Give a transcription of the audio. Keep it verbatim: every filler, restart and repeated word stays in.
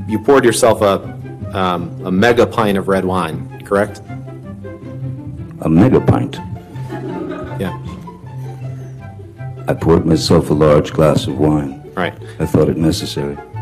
you poured yourself a, um, a mega pint of red wine, correct? A mega pint. Yeah. I poured myself a large glass of wine. Right. I thought it necessary.